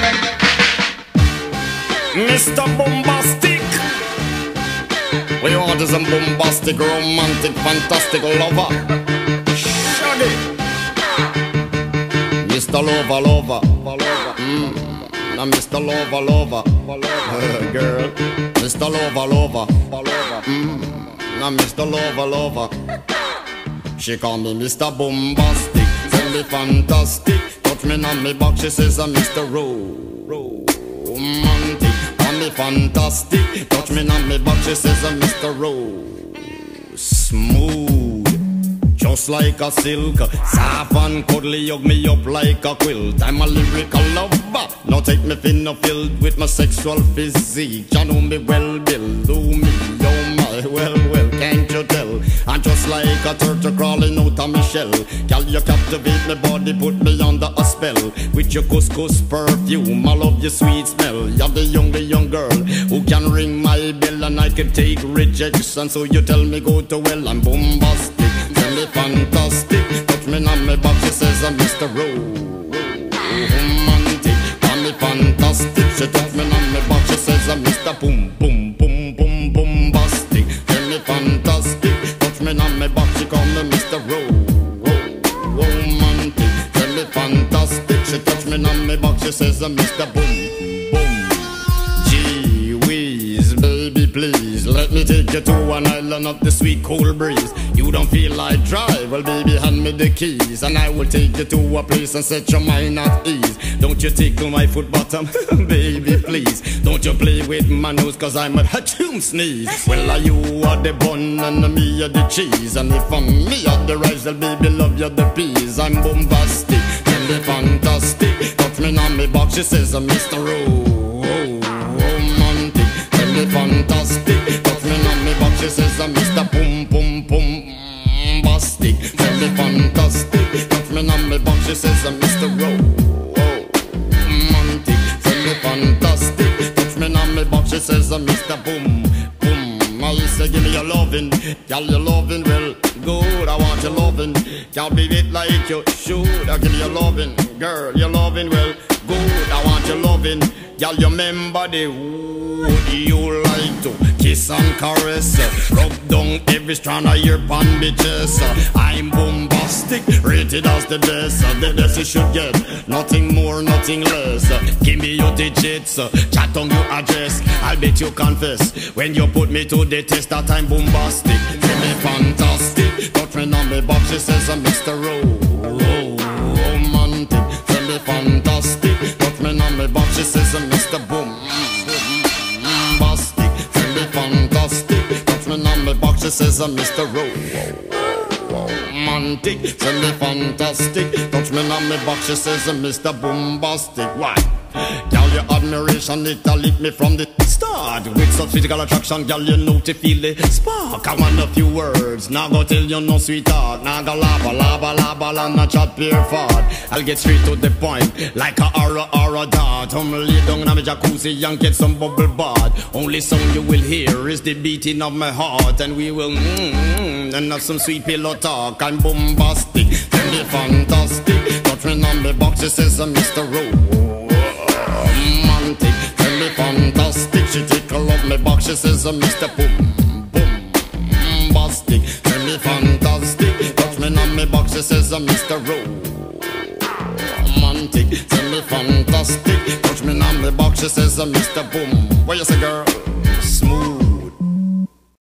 Mr. Bombastic. We want is a bombastic, romantic, fantastic lover. Shaggy. Mr. Lover. Now Mr. Lover. Girl. Mr. Lover. Now Mr. Lover. She call me Mr. Bombastic. Tell me fantastic. Touch me on me back. She says I'm Mr. Romantic. Call me fantastic. Touch me on me back. She says I'm Mr. Smooth. Just like a silk, soft and cuddly, hug me up like a quilt. I'm a lyrical lover. Now take me thin or filled with my sexual physique. You know me well, Bill. Do me, oh my, well, can't you tell? I'm just like a turtle crawling out of my shell. Girl, you captivate my body, put me under a spell. With your couscous perfume, I love your sweet smell. You're the young girl who can ring my bell, and I can take rejection. So you tell me go to well, I'm bombastic. Tell me fantastic. Touch me on my back, she says I'm Mr. Romantic. Tell me fantastic. She touch me on my back, she says I'm Mr. Bombastic. Tell me fantastic. Touch me on my back, she call me Mr. Romantic. Tell me fantastic. She touch me on my back, she says I'm Mr. Gee whiz, baby please, let me take you to an island of the sweet cool breeze. You don't feel like drive? Well baby, hand me the keys, and I will take you to a place and set your mind at ease. Don't you tickle my foot bottom, baby please. Don't you play with my nose, cause I'm a hatchoon sneeze. Well you are the bun and me are the cheese, and if I'm me are the rice, well baby love you the peas. I'm bombastic, tell me fantastic. Touch me on me box, she says I'm Mr. Romantic. Tell me fantastic. Touch me on me box, she says I'm Mr. Bombastic. Tell me fantastic. Touch me on me box, she says I'm Mr. Romantic. Tell me fantastic. Touch me on me box, she says I'm Mr. Boom. I say give me your lovin', girl, your lovin' well good. I want your lovin', can't be it like you should. I give you your lovin', girl, your lovin' well good. I want your lovin', girl, you remember the wood you like to kiss and caress, rub down every strand of your bandages. I'm bombastic, rated as the best you should get, nothing more, nothing less. Give me your digits, chat on your address. I'll bet you confess when you put me to the test that I'm bombastic. Tell me fantastic. Touch me on me box, she says I'm Mr. Romantic. Tell me fantastic. Touch me on me box, she says I'm Mr. Bombastic. Tell me fantastic. Touch me on me box, she says I'm Mr. Romantic. Tell me fantastic. Touch me on me box, she says I'm Mr. Bombastic. Why? Girl, your admiration, it lit me from the start. With such physical attraction, girl, you know to feel the spark. I want a few words, now go tell you no sweetheart. Now go lava, not chat pure fart. I'll get straight to the point, like a aura dart. Lay down in my jacuzzi and get some bubble bath. Only song you will hear is the beating of my heart. And we will and have some sweet pillow talk. I'm bombastic, tell me fantastic. Touch me on me box, she says I'm Mr. Romantic. Tell me fantastic. She tickle up me box, she says I'm Mr. Bombastic. Tell me fantastic. Touch me on me box, she says I'm Mr. Romantic. Tell me fantastic. Touch me on me box, she says I'm Mr. Boom. What you say, girl?